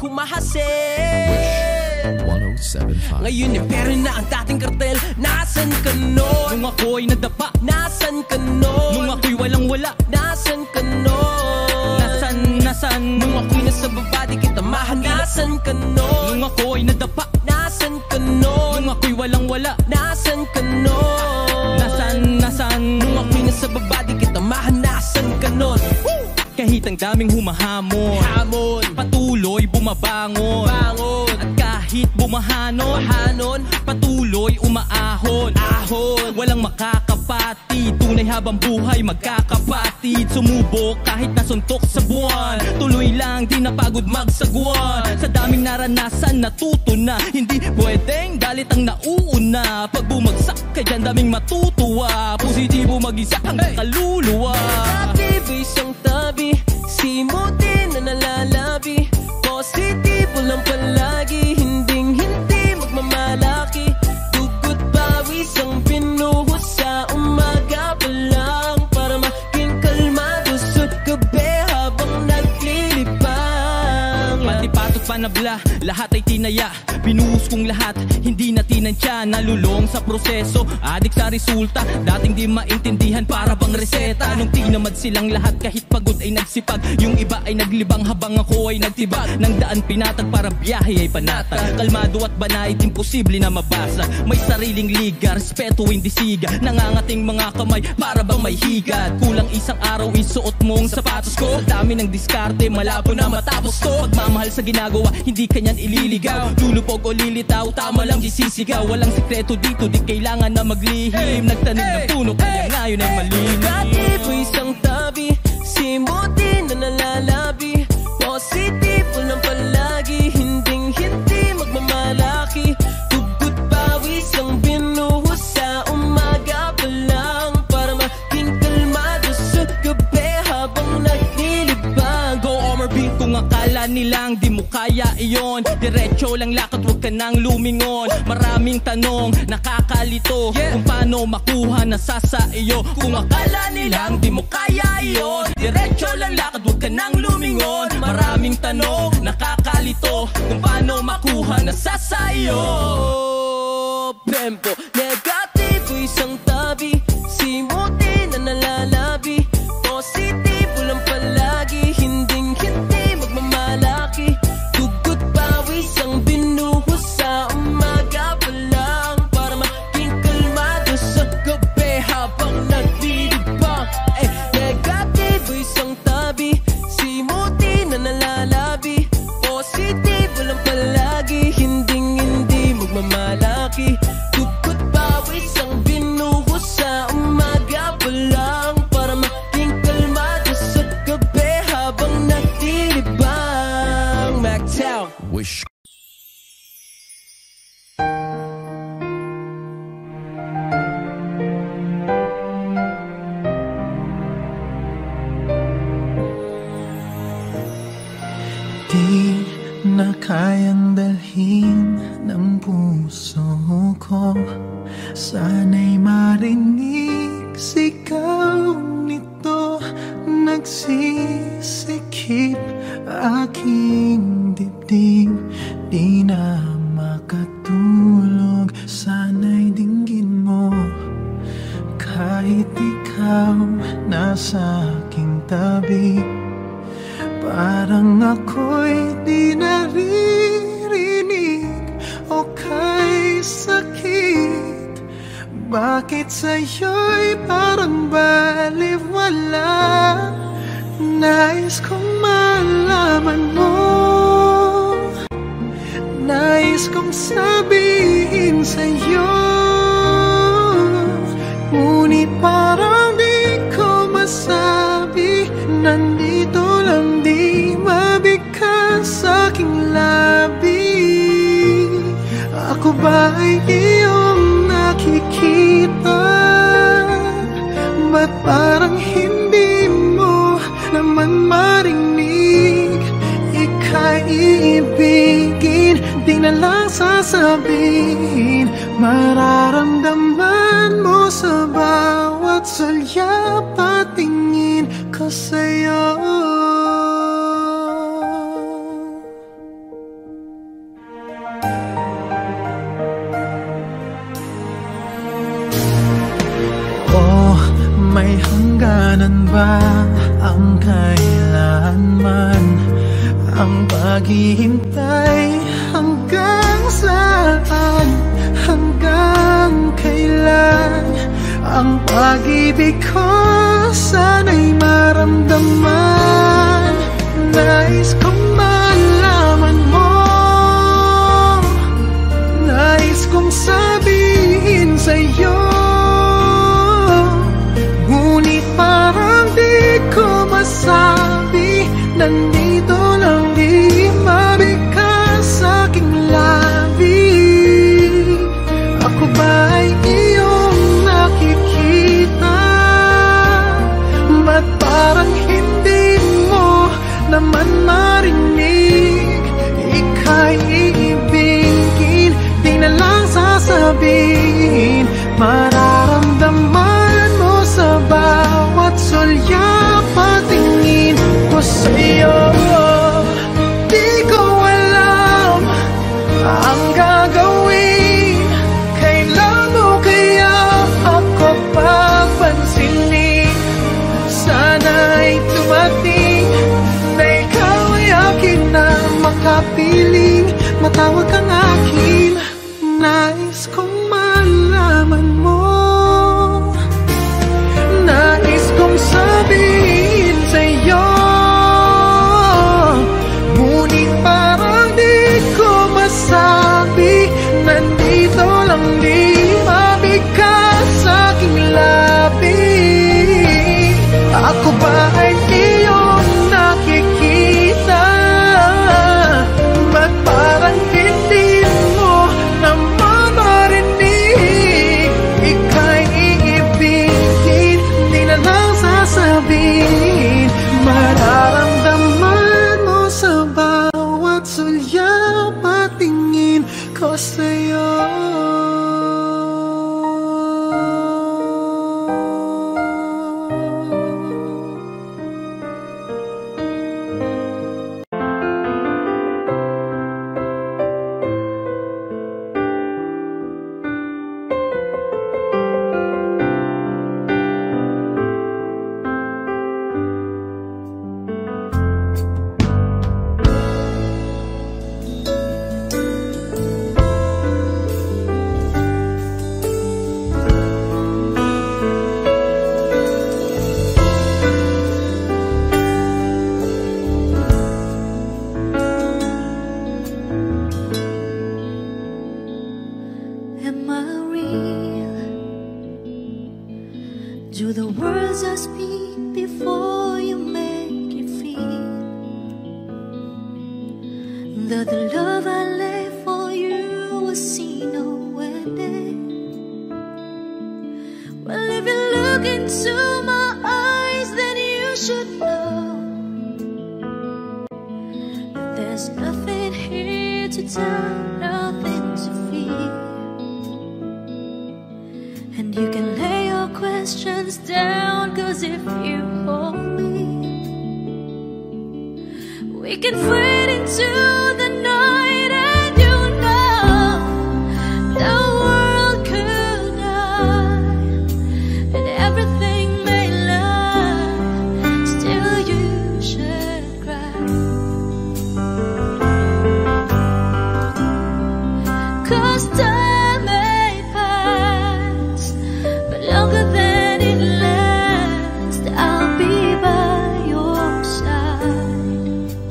Speaker 1: humahasil?
Speaker 5: one oh seven point five.
Speaker 1: Ngayon impero na ang dating kartel. Nasaan ka nun?
Speaker 10: Nung ako'y nadapa,
Speaker 1: Nasaan ka nun?
Speaker 10: nung ako'y walang wala,
Speaker 1: Nasaan ka nun?
Speaker 10: nasan, nasan?
Speaker 1: Nung ako'y nasa baba di kita mahal. Nasaan ka nun?
Speaker 10: Nung ako'y nadapa,
Speaker 1: Nasaan ka nun?
Speaker 10: nung ako'y walang wala,
Speaker 1: Nasaan ka nun?
Speaker 10: nasan, nasan?
Speaker 1: Nung ako'y nasa baba di kita mahal. Nasaan ka nun?
Speaker 10: Kahit ang daming humahamon,
Speaker 1: Hamon,
Speaker 10: patuloy bumabangon.
Speaker 1: bangon,
Speaker 10: At kahit bumahanon,
Speaker 1: hanon,
Speaker 10: patuloy umaahon.
Speaker 1: ahon.
Speaker 10: Walang makakapatid, tunay habang buhay magkakapatid. Sumubok kahit nasuntok sa buwan, tuloy lang di napagod magsagwan. Sa daming naranasan natuto na, hindi pwedeng galit ang nauuna. Pag bumagsak ka dyan daming matutuwa, positibo mag-isa hanggang kaluluwa.
Speaker 1: Dati isang tabi, simutin na nalalabi. Positibo lang palagi, hinding hindi magmamalaki. Dugot pawis ang pinuhos sa umaga pa lang, para maging kalmado sa gabi habang naglilibang.
Speaker 10: Pati patot panabla, lahat ay tinaya. Binuhos kong lahat, hindi na tinansya. Nalulong sa proseso, adik sa resulta. Dating di maintindihan para bang reseta. Nung tinamad silang lahat kahit pagod ay nagsipag. Yung iba ay naglibang habang ako ay nagtibag. Nang daan pinatag para biyahe ay panatag. Kalmado at banayad, imposible na mabasa. May sariling liga, respeto hindi siga. Nangangating mga kamay para bang may higat. Kulang isang araw isuot mong sapatos ko. Sa dami ng diskarte, malabo na matapos to. Pagmamahal sa ginagawa, hindi kanyan ililigaw. Lulupog o lilitaw, tama lang di sisigaw. Walang sikreto dito, di kailangan na maglihim. Nagtanim ng puno, kaya ngayon ay malinis.
Speaker 1: Negatibo isang tabi, simutin na nalalabi. Positibo lang palagi, hinding hindi magmamalaki. Dugot pawis ang binuhos sa umaga pa lang, para maging kalmado sa gabi habang naglilibang.
Speaker 10: Go Omar B, kung akala nilang di mo kaya iyon, diretso lang lakad, huwag ka nang lumingon. Maraming tanong, nakakalito, kung paano makuha na sa sa iyo. Kung akala nilang di mo kaya iyon, diretso lang lakad, huwag ka nang lumingon. Maraming tanong, nakakalito, kung paano makuha na sa sa iyo.
Speaker 1: Tempo, negatibo isang tabi, simutin na nalalabi. Positibo lang palagi, hinding hindi magmamalaki. Dugot pawis ang binuhos sa umaga pa lang,
Speaker 11: makikupot pawis ang binuhos sa umaga pa lang, para maging kalmado sa gabi habang natiribang. MacTown
Speaker 5: Wish.
Speaker 1: Di na kayang dalhin ng puso ko, sana'y marinig sigaw nito. Nagsisikip aking dibdib, di na makatulog, sana'y dinggin mo. Kahit ikaw nasa aking tabi, parang ako'y di naririnig o kay sakit. Bakit sa'yo'y parang baliwala? Nais kong malaman mo, nais kong sabihin sa'yo, ngunit parang di ko masabi. Nandito lang, di mabigkas sa aking labi. Ako ba ay iyong nakikita? Ba't parang hindi mo naman marinig? Ika'y iibigin, di na lang sasabihin. Mararamdaman mo sa bawat sulyap at tingin ko sa'yo. Oh, may hangganan ba ang kailanman? Ang paghihintay hanggang saan? Hanggang kailan? Ang pag-ibig ko sana'y maramdaman. Nais kong malaman mo, nais kong sabihin sa'yo, ngunit parang di ko masabi. Nandito lang, di mabigkas sa aking labi. Ako ba'y iyong nakikita? Ba't parang hindi mo naman marinig? Ika'y iibigin, di na lang sasabihin. Mararamdaman mo sa bawat sulyap at tingin ko sa'yo. Di ko alam ang gagawin, kailan mo kaya ako papansinin? Sana'y tumating na ikaw ay akin na makapiling. Matawag kang akin, nais kong malaman mo, nais kong sabihin sa'yo, ngunit parang di ko masabi. Nandito lang, di mabigkas sa aking labi. Ako ba ay iyong nakikita? Ba't parang hindi mo naman marinig?
Speaker 2: Am I real? Do the words I speak before you make you feel that the love I lay for you will see no ending? Well, if you look into my eyes, then you should know that there's nothing here to tell, nothing to feel. And you can lay your questions down, 'cause if you hold me, we can fade into the night, and you know the world could die and everything may lie, still you should cry. 'Cause time may pass, but longer than it lasts, I'll be by your side.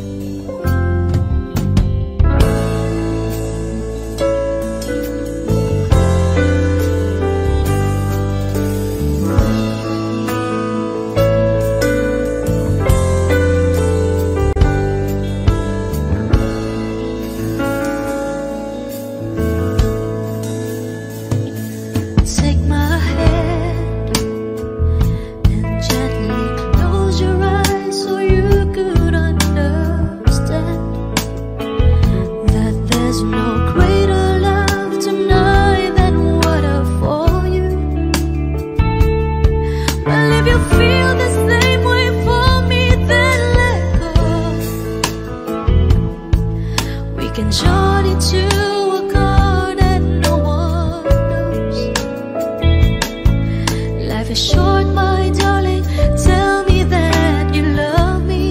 Speaker 2: Take my hand and gently close your eyes so you could understand that there's no greater love tonight than what I for you. Well, if you feel the same way for me, then let go. We can join into a chord that no one knows. Life is short, my darling. Tell me that you love me,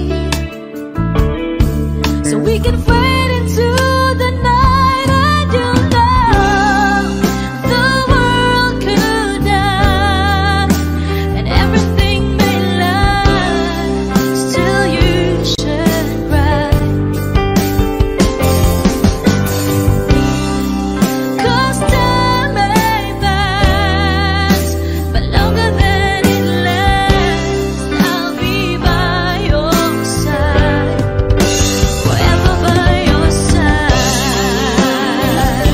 Speaker 2: so we can fade into the night, and you know the world could die and everything may lie, still you should cry. 'Cause time may pass, but longer than it lasts, I'll be by your side, forever by your side.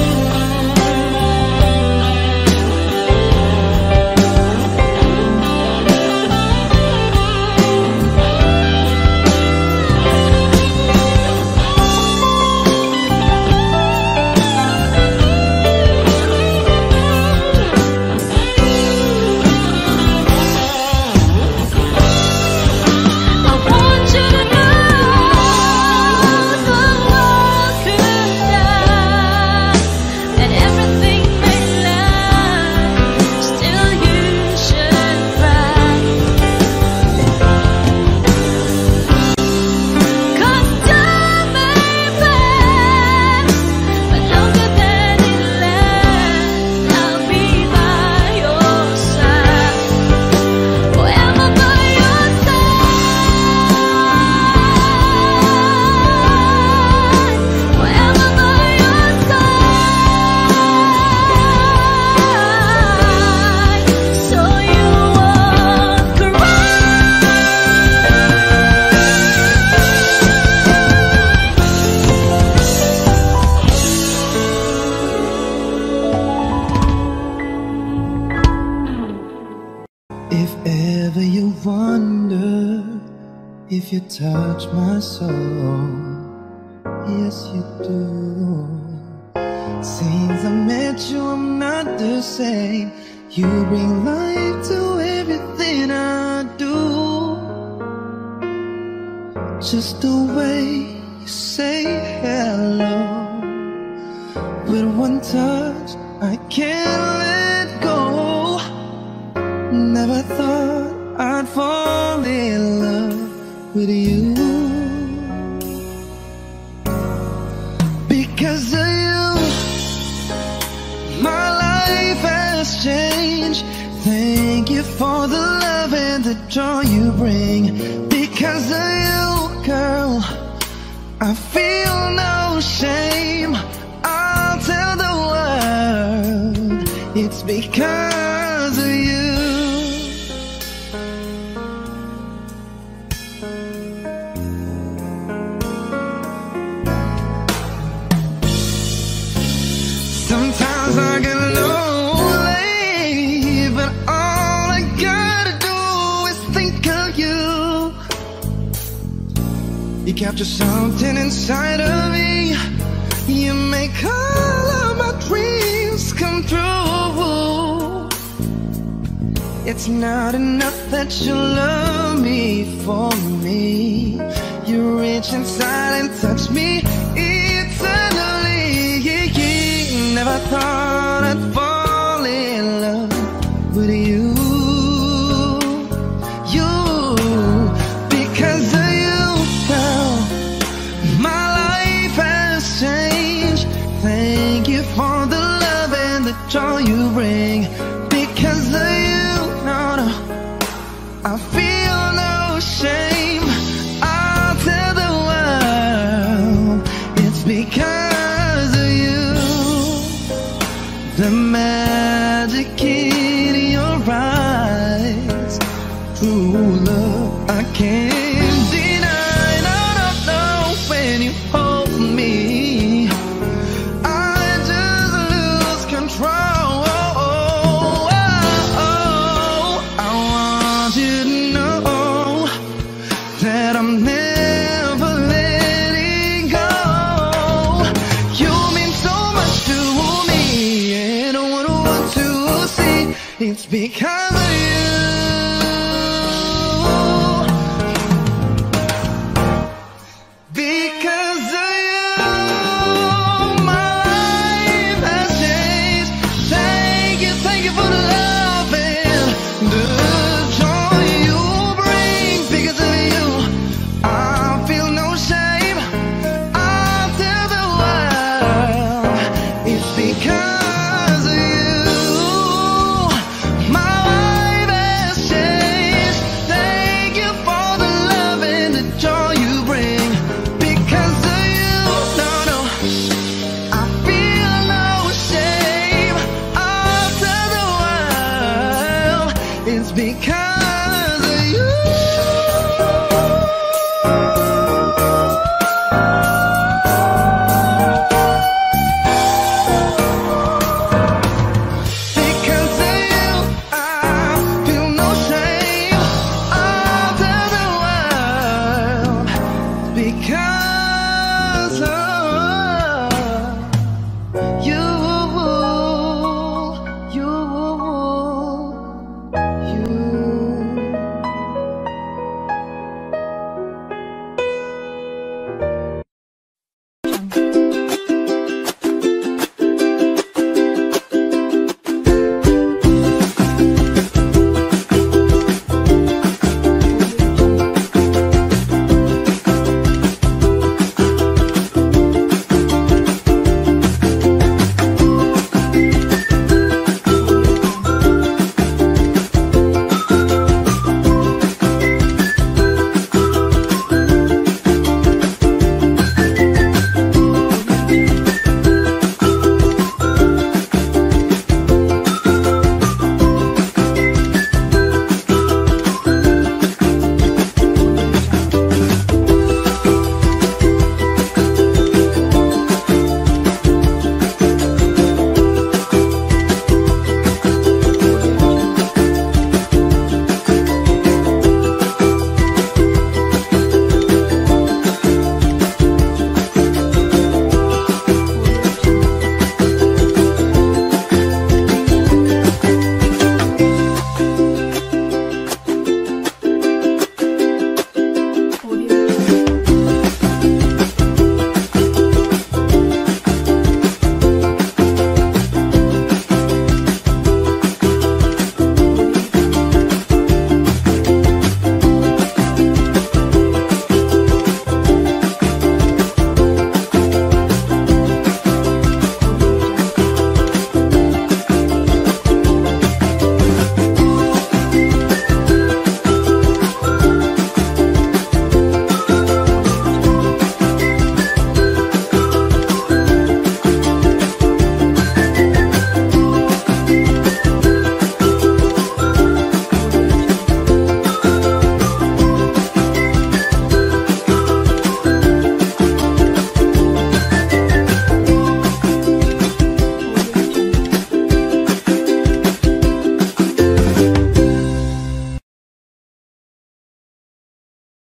Speaker 2: I want you to know the world could die and everything may lie, still you should cry. 'Cause time may pass, but longer than it lasts, I'll be by your side, forever by your side, forever by your side, so you won't cry.
Speaker 4: If ever you wonder if you touch my soul, yes you do. Since I met you, I'm not the same. You bring life to everything I do. Just the way you say hello, with one touch I can't let go. Never thought I'd fall in love with you. Because of you, my life has changed. Thank you for the love and the joy you bring. Because of you, girl, I feel no shame. I'll tell the world It's because of you. Sometimes I get lonely, but all I gotta do is think of you. You capture something inside of me. You make all of my dreams come true. It's not enough that you love me for me. You reach inside and touch me eternally. Never thought I'd fall in love with you. You, because of you now, my life has changed. Thank you for the love and the joy you bring. Because of you, no, no, I feel no shame. I'll tell the world it's because of you. The magic in your eyes, true love I can't deny. No, no, no, when you hold me, I just lose control. I want you to know that I'm never letting go. You mean so much to me. It's because of you. Because of you, my life has changed. Thank you, thank you for the love and the joy you bring. Because of you, I feel no shame. I'll tell the world it's because of you. Because